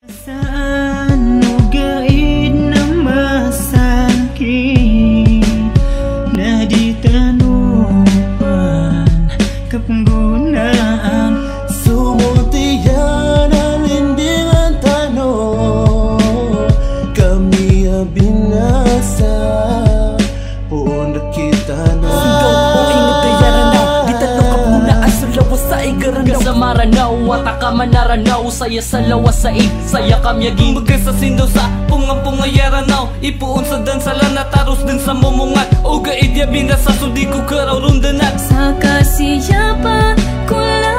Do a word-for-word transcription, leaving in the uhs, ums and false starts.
Saan ugaid na masakit na di tanupan kapanggunaan. Sumutihan ang lindingan tanong, kami ang binasa, puon na kita na. Sundaw o ingot na yaranaw, di tanong kapunaan sa lawas sa igaranaw. Kasamaranaw, wataka manaranaw, saya sa lawas sa ig, saya kamyaging magkasasin daw sa punga-punga yaranaw. Ipuon sa dansala na taros din sa mumungat, o gaid ya binasa, so di ko karaw rundanat. Sa kasiya pa ko lang